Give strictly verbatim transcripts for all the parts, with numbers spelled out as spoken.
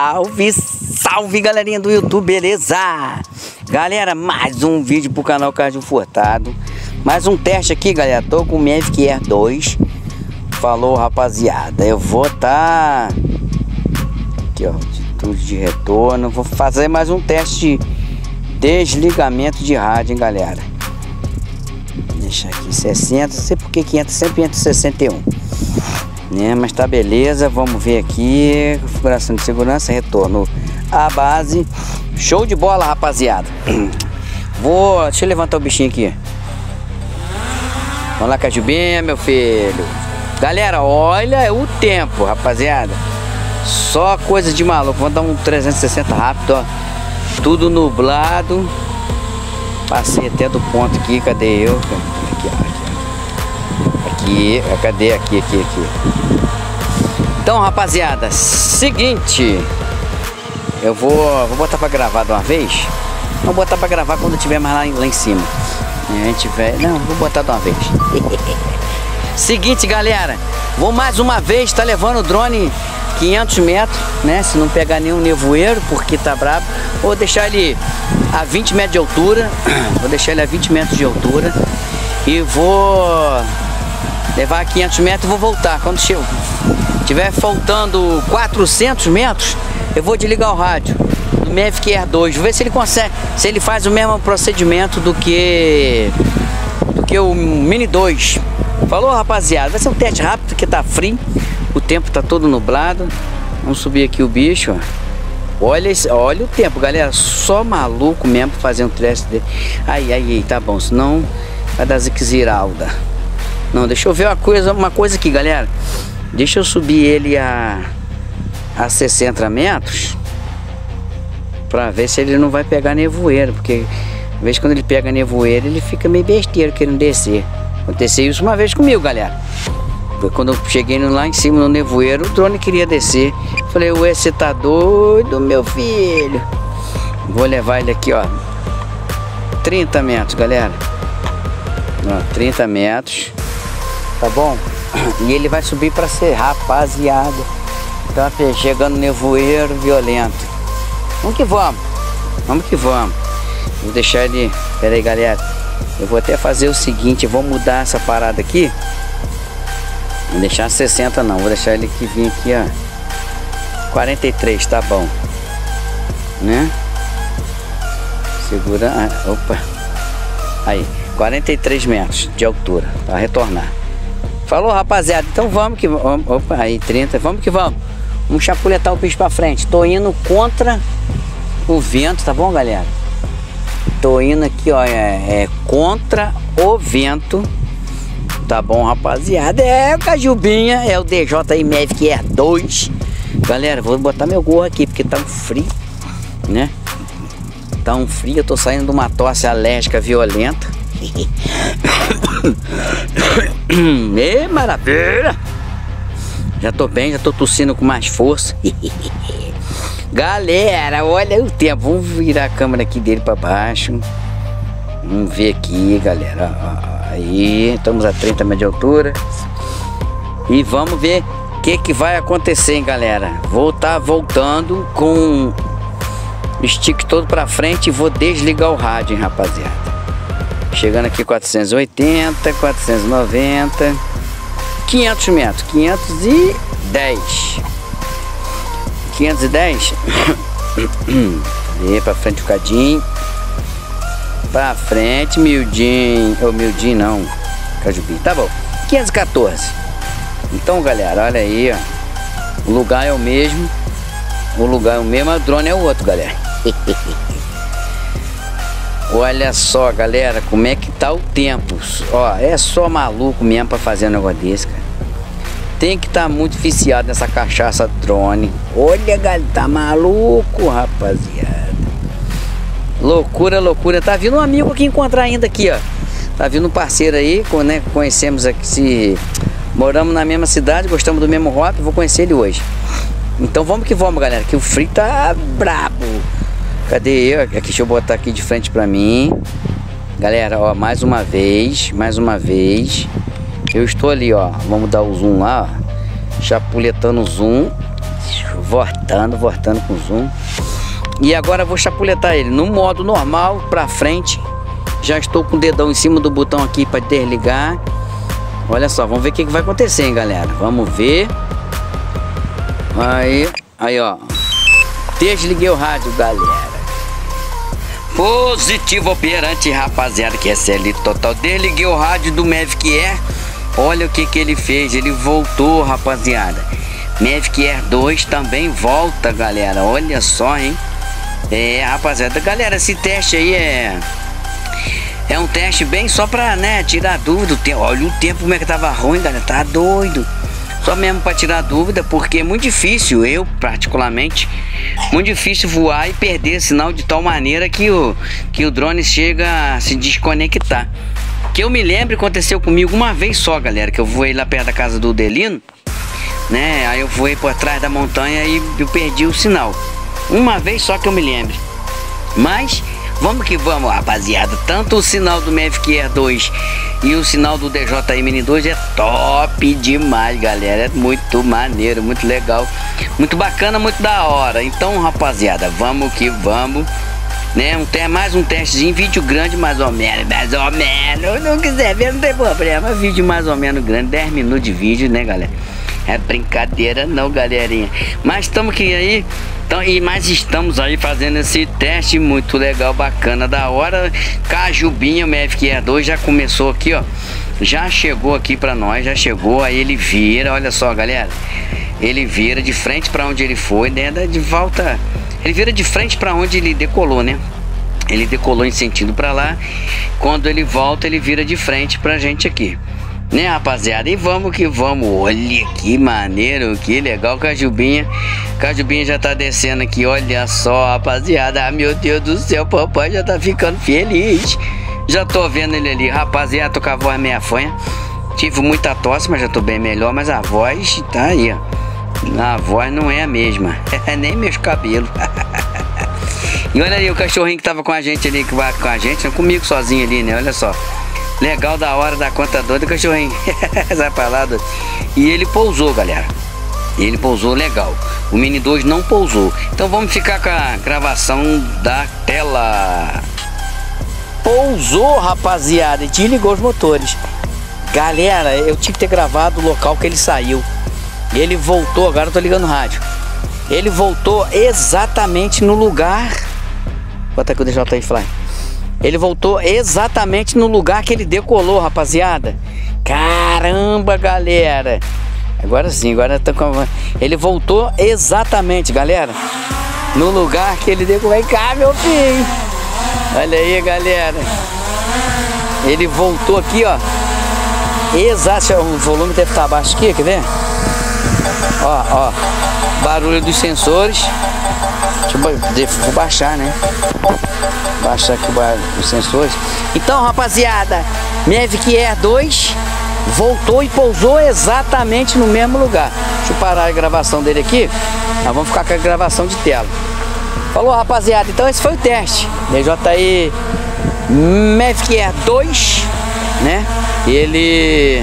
Salve, salve galerinha do YouTube, beleza? Galera, mais um vídeo pro canal Cardio Furtado. Mais um teste aqui, galera. Tô com o Mavic Air dois. Falou, rapaziada. Eu vou tá aqui, ó, atitude de retorno. Vou fazer mais um teste de desligamento de rádio, hein, galera. Deixa aqui sessenta, não sei porque quinhentos, sempre entra sessenta e um, né? Mas tá beleza, vamos ver aqui. Configuração de segurança, retorno à base. Show de bola, rapaziada. Vou, deixa eu levantar o bichinho aqui. Vamos lá, Cajubinha, meu filho. Galera, olha o tempo, rapaziada. Só coisa de maluco. Vou dar um trezentos e sessenta rápido, ó. Tudo nublado. Passei até do ponto aqui, cadê eu? Aqui, aqui, aqui, cadê? Aqui, aqui, aqui. Então, rapaziada, seguinte. Eu vou, vou botar pra gravar de uma vez. Vou botar pra gravar quando tiver mais lá, lá em cima. A gente vai... Não, vou botar de uma vez. Seguinte, galera. Vou mais uma vez, tá levando o drone quinhentos metros, né? Se não pegar nenhum nevoeiro, porque tá brabo. Vou deixar ele a vinte metros de altura. Vou deixar ele a vinte metros de altura. E vou levar a quinhentos metros e vou voltar. Quando chego, tiver faltando quatrocentos metros, eu vou desligar o rádio do Mavic Air dois. Vou ver se ele consegue, se ele faz o mesmo procedimento do que do que o Mini dois. Falou, rapaziada, vai ser um teste rápido que tá frio. O tempo tá todo nublado. Vamos subir aqui o bicho, ó. Olha, esse, olha o tempo, galera. Só maluco mesmo pra fazer um teste dele. Aí, aí, aí, tá bom. Senão vai dar ziqueziralda. Não, deixa eu ver uma coisa, uma coisa aqui, galera. Deixa eu subir ele a, a sessenta metros. Pra ver se ele não vai pegar nevoeiro. Porque às vezes quando ele pega nevoeiro, ele fica meio besteiro querendo descer. Aconteceu isso uma vez comigo, galera. Foi quando eu cheguei lá em cima no nevoeiro, o drone queria descer. Falei, ué, você tá doido, meu filho? Vou levar ele aqui, ó, trinta metros, galera. Ó, trinta metros. Tá bom? E ele vai subir pra ser, rapaziada. Tá chegando nevoeiro violento. Vamos que vamos. Vamos que vamos. Vou deixar ele... Pera aí, galera. Eu vou até fazer o seguinte, eu vou mudar essa parada aqui. Vou deixar sessenta não, vou deixar ele que vir aqui, ó, quarenta e três, tá bom, né? Segura, ah, opa, aí, quarenta e três metros de altura, para retornar. Falou, rapaziada, então vamos que vamos, opa, aí, trinta, vamos que vamos. Vamos chapuletar o bicho pra frente. Tô indo contra o vento, tá bom, galera? Tô indo aqui, ó, é, é contra o vento. Tá bom, rapaziada. É o Cajubinha, é o D J I Mavic Air dois. Galera, vou botar meu gorro aqui porque tá um frio, né? Tá um frio, eu tô saindo de uma tosse alérgica violenta. E maravilha! Já tô bem, já tô tossindo com mais força. Galera, olha o tempo. Vamos virar a câmera aqui dele pra baixo. Vamos ver aqui, galera. Aí, estamos a trinta metros de altura. E vamos ver o que que vai acontecer, hein, galera. Vou estar voltando com o stick todo pra frente e vou desligar o rádio, hein, rapaziada. Chegando aqui quatrocentos e oitenta, quatrocentos e noventa, quinhentos metros, quinhentos e dez. quinhentos e dez. E pra frente um bocadinho. Pra frente, miudinho. Ou miudinho não, Cajubim. Tá bom, quinhentos e quatorze. Então, galera, olha aí, ó. O lugar é o mesmo. O lugar é o mesmo, o drone é o outro, galera. Olha só, galera, como é que tá o tempo. Ó, é só maluco mesmo pra fazer um negócio desse, cara. Tem que estar tá muito viciado nessa cachaça drone. Olha, galera, tá maluco, rapaziada. Loucura, loucura. Tá vindo um amigo aqui encontrar ainda aqui, ó. Tá vindo um parceiro aí, né? Conhecemos aqui, se moramos na mesma cidade, gostamos do mesmo hobby, vou conhecer ele hoje. Então vamos que vamos, galera, que o frio tá brabo. Cadê eu? Aqui, deixa eu botar aqui de frente pra mim. Galera, ó, mais uma vez, mais uma vez. Eu estou ali, ó. Vamos dar o zoom lá, ó. Chapuletando o zoom. Voltando, voltando com zoom. E agora eu vou chapuletar ele no modo normal, pra frente. Já estou com o dedão em cima do botão aqui para desligar. Olha só, vamos ver o que, que vai acontecer, hein, galera. Vamos ver. Aí, aí, ó. Desliguei o rádio, galera. Positivo operante, rapaziada, que é C L total. Desliguei o rádio do Mavic Air. Olha o que que ele fez. Ele voltou, rapaziada. Mavic Air dois também volta, galera. Olha só, hein. É, rapaziada. Galera, esse teste aí é... É um teste bem só pra, né, tirar dúvida. Olha o tempo como é que tava ruim, galera. Tá doido. Só mesmo pra tirar dúvida, porque é muito difícil, eu particularmente, muito difícil voar e perder sinal de tal maneira que o, que o drone chega a se desconectar. Que eu me lembro, aconteceu comigo uma vez só, galera, que eu voei lá perto da casa do Delino, né? Aí eu voei por trás da montanha e eu perdi o sinal. Uma vez só que eu me lembro. Mas... vamos que vamos, rapaziada. Tanto o sinal do Mavic Air dois e o sinal do D J I Mini dois é top demais, galera. É muito maneiro, muito legal, muito bacana, muito da hora. Então, rapaziada, vamos que vamos, né? Um, mais um testezinho, vídeo grande mais ou menos, mais ou menos. Não quiser ver, não tem problema. Vídeo mais ou menos grande, dez minutos de vídeo, né, galera? É brincadeira não, galerinha. Mas estamos aqui aí. Então, e mais estamos aí fazendo esse teste muito legal, bacana, da hora. Cajubinha, o Mavic Air dois já começou aqui, ó. Já chegou aqui pra nós, já chegou. Aí ele vira, olha só, galera. Ele vira de frente pra onde ele foi, né? De volta. Ele vira de frente pra onde ele decolou, né? Ele decolou em sentido pra lá. Quando ele volta, ele vira de frente pra gente aqui, né, rapaziada? E vamos que vamos. Olha que maneiro, que legal. Cajubinha, Cajubinha já tá descendo aqui. Olha só, rapaziada. Ah, meu Deus do céu, papai já tá ficando feliz. Já tô vendo ele ali, rapaziada. Tô com a voz meia fanha. Tive muita tosse, mas já tô bem melhor. Mas a voz tá aí, ó. A voz não é a mesma. Nem meus cabelos. E olha ali o cachorrinho que tava com a gente ali, que vai com a gente, não comigo sozinho ali, né? Olha só. Legal, da hora, da conta doida, cachorrinho. Sai pra lá. E ele pousou, galera. Ele pousou legal. O Mini dois não pousou. Então vamos ficar com a gravação da tela. Pousou, rapaziada. E desligou os motores. Galera, eu tinha que ter gravado o local que ele saiu. Ele voltou, agora eu tô ligando o rádio. Ele voltou exatamente no lugar. Bota aqui o D J I Fly. Ele voltou exatamente no lugar que ele decolou, rapaziada. Caramba, galera. Agora sim, agora tô com... Ele voltou exatamente, galera, no lugar que ele decolou. Vem cá, meu filho. Olha aí, galera. Ele voltou aqui, ó. Exato. O volume deve estar baixo aqui, quer ver? Ó, ó. Barulho dos sensores. Deixa eu vou baixar, né? Baixar aqui os sensores. Então, rapaziada, Mavic Air dois voltou e pousou exatamente no mesmo lugar. Deixa eu parar a gravação dele aqui. Nós vamos ficar com a gravação de tela. Falou, rapaziada. Então esse foi o teste D J I Mavic Air dois, né? Ele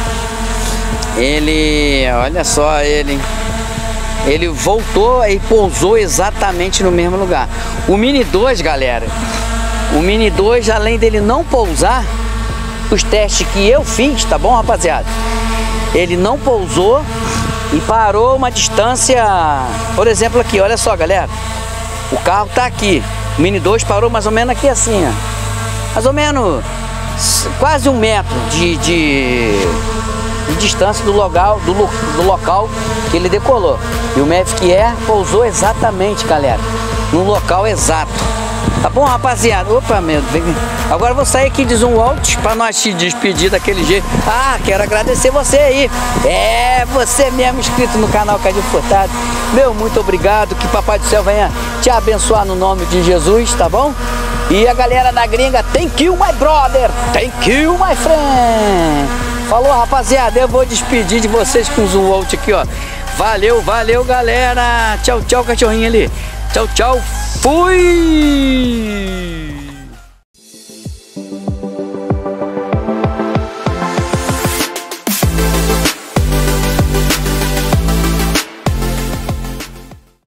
Ele olha só, ele Ele voltou e pousou exatamente no mesmo lugar. O Mini dois, galera, o Mini dois, além dele não pousar, os testes que eu fiz, tá bom, rapaziada? Ele não pousou e parou uma distância, por exemplo aqui, olha só, galera. O carro tá aqui, o Mini dois parou mais ou menos aqui assim, ó. Mais ou menos quase um metro de... de... de distância do local, do, do local que ele decolou. E o Mavic Air pousou exatamente, galera, no local exato. Tá bom, rapaziada? Opa, meu Deus. Agora eu vou sair aqui de Zoom Out para nós te despedir daquele jeito. Ah, quero agradecer você aí. É, você mesmo inscrito no canal Cadinho Furtado. Meu, muito obrigado. Que Papai do Céu venha te abençoar no nome de Jesus, tá bom? E a galera da gringa, thank you, my brother. Thank you, my friend. Falou, rapaziada, eu vou despedir de vocês com o Zoom Out aqui, ó. Valeu, valeu, galera. Tchau, tchau, cachorrinho ali. Tchau, tchau. Fui!